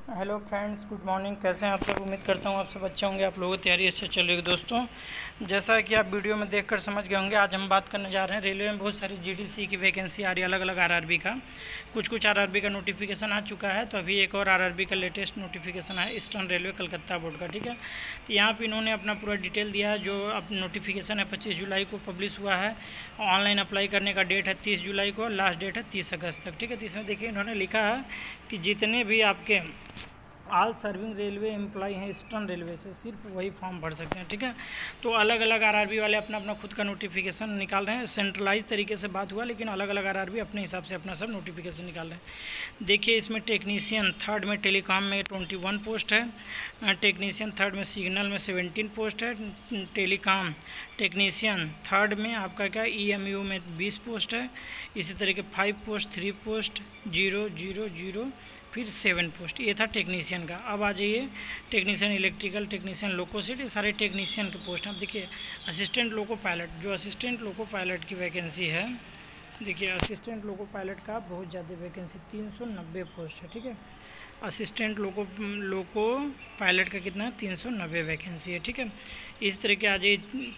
Hello friends, good morning. कैसे हैं आप सब? उम्मीद करता हूँ आप सब अच्छे होंगे। आप लोगों की तैयारी अच्छे चल रही है। दोस्तों, जैसा कि आप वीडियो में देखकर समझ गए होंगे, आज हम बात करने जा रहे हैं रेलवे में बहुत सारी जीडीसी की वैकेंसी आ रही है, अलग अलग आरआरबी का। कुछ आरआरबी का नोटिफिकेशन आ चुका है, तो अभी एक और आरआरबी का लेटेस्ट नोटिफिकेशन है ईस्टर्न रेलवे कलकत्ता बोर्ड का। ठीक है, तो यहाँ पर इन्होंने अपना पूरा डिटेल दिया है। जो अब नोटिफिकेशन है 25 जुलाई को पब्लिश हुआ है। ऑनलाइन अप्लाई करने का डेट है 30 जुलाई को, लास्ट डेट है 30 अगस्त तक। ठीक है, तो इसमें देखिए इन्होंने लिखा है कि जितने भी आपके ऑल सर्विंग रेलवे एम्प्लॉय हैं ईस्टर्न रेलवे से, सिर्फ वही फॉर्म भर सकते हैं। ठीक है, तो अलग अलग आरआरबी वाले अपना अपना खुद का नोटिफिकेशन निकाल रहे हैं। सेंट्रलाइज तरीके से बात हुआ, लेकिन अलग अलग आरआरबी अपने हिसाब से अपना सब नोटिफिकेशन निकाल रहे हैं। देखिए, इसमें टेक्नीशियन थर्ड में टेलीकॉम में 21 पोस्ट है, टेक्नीशियन थर्ड में सिग्नल में 17 पोस्ट है, टेलीकॉम टेक्नीशियन थर्ड में आपका क्या EMU में 20 पोस्ट है। इसी तरीके 5 पोस्ट, 3 पोस्ट, 0 0 0 फिर 7 पोस्ट। ये था टेक्नीशियन का। अब आ जाइए टेक्नीशियन इलेक्ट्रिकल, टेक्नीशियन लोकोसेट, ये सारे टेक्नीशियन के पोस्ट हैं। अब देखिए असिस्टेंट लोको पायलट, जो असिस्टेंट लोको पायलट की वैकेंसी है, देखिए असिस्टेंट लोको पायलट का बहुत ज़्यादा वैकेंसी 390 पोस्ट है। ठीक है, असिस्टेंट लोको पायलट का कितना है? 390 वैकेंसी है। ठीक है, इस तरह के आ जाइए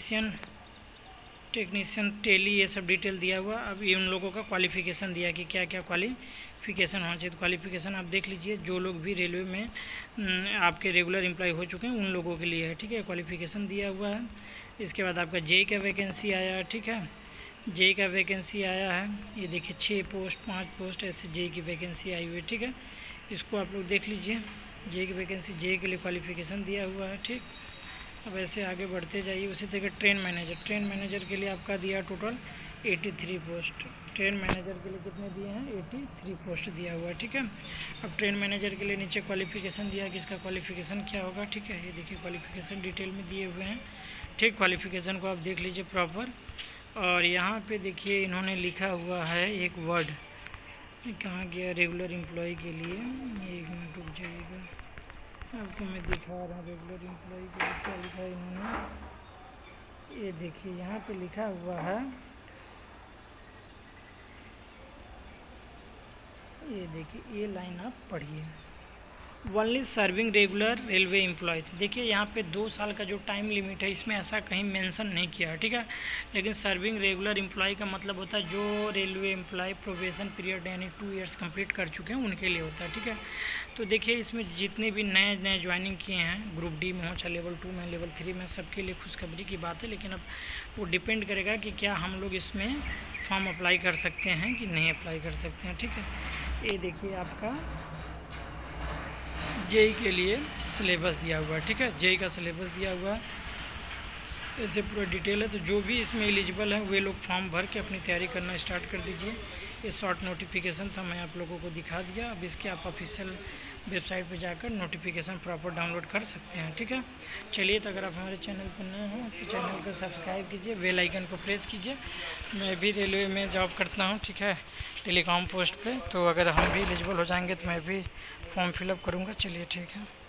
टेक्नीशियन टेली, ये सब डिटेल दिया हुआ। अब ये उन लोगों का क्वालिफ़िकेशन दिया कि क्या क्या क्वालिफ़िकेशन होना चाहिए। तो क्वालिफ़िकेशन आप देख लीजिए, जो लोग भी रेलवे में आपके रेगुलर एम्प्लॉय हो चुके हैं उन लोगों के लिए है। ठीक है, क्वालिफ़िकेशन दिया हुआ है। इसके बाद आपका जेई का वैकेंसी आया है। ठीक है, जेई का वैकेंसी आया है, ये देखिए 6 पोस्ट 5 पोस्ट ऐसे जेई की वैकेंसी आई हुई है। ठीक है, इसको आप लोग देख लीजिए। जेई की वैकेंसी, जेई के लिए क्वालिफ़िकेशन दिया हुआ है। ठीक, अब ऐसे आगे बढ़ते जाइए। उसी तरह ट्रेन मैनेजर के लिए आपका दिया टोटल 83 पोस्ट। ट्रेन मैनेजर के लिए कितने दिए हैं? 83 पोस्ट दिया हुआ है। ठीक है, अब ट्रेन मैनेजर के लिए नीचे क्वालिफ़िकेशन दिया कि इसका क्वालिफ़िकेशन क्या होगा। ठीक है, ये देखिए क्वालिफ़िकेशन डिटेल में दिए हुए हैं। ठीक, क्वालिफ़िकेशन को आप देख लीजिए प्रॉपर। और यहाँ पे देखिए इन्होंने लिखा हुआ है एक वर्ड, कहाँ गया? रेगुलर एम्प्लॉय के लिए, एक मिनट रुक जाइएगा, आपको मैं दिखा रहा हूँ। रेगुलर एम्प्लॉय के लिए क्या लिखा है इन्होंने, ये देखिए यहाँ पे लिखा हुआ है, ये देखिए ये लाइन आप पढ़िए, only serving regular railway employee. देखिए यहाँ पे 2 साल का जो टाइम लिमिट है, इसमें ऐसा कहीं मेंशन नहीं किया है। ठीक है, लेकिन सर्विंग रेगुलर एम्प्लॉय का मतलब होता है जो रेलवे एम्प्लॉय प्रोबेशन पीरियड यानी 2 ईयर्स कंप्लीट कर चुके हैं उनके लिए होता है। ठीक है, तो देखिए इसमें जितने भी नए ज्वाइनिंग किए हैं, ग्रुप डी में हो चाहे लेवल 2 में, लेवल 3 में, सबके लिए खुशखबरी की बात है। लेकिन अब वो डिपेंड करेगा कि क्या हम लोग इसमें फॉर्म अप्लाई कर सकते हैं कि नहीं अप्लाई कर सकते हैं। ठीक है, ये देखिए आपका जेई के लिए सिलेबस दिया हुआ है। ठीक है, जेई का सिलेबस दिया हुआ है, ऐसे पूरा डिटेल है। तो जो भी इसमें एलिजिबल हैं वे लोग फॉर्म भर के अपनी तैयारी करना स्टार्ट कर दीजिए। ये शॉर्ट नोटिफिकेशन था, मैं आप लोगों को दिखा दिया। अब इसके आप ऑफिशियल वेबसाइट पर जाकर नोटिफिकेशन प्रॉपर डाउनलोड कर सकते हैं। ठीक है, चलिए, तो अगर आप हमारे चैनल पर नए हैं तो चैनल को सब्सक्राइब कीजिए, बेल आइकन को प्रेस कीजिए। मैं भी रेलवे में जॉब करता हूँ। ठीक है, टेलीकॉम पोस्ट पे, तो अगर हम भी एलिजिबल हो जाएंगे तो मैं भी फॉर्म फिलअप करूँगा। चलिए, ठीक है।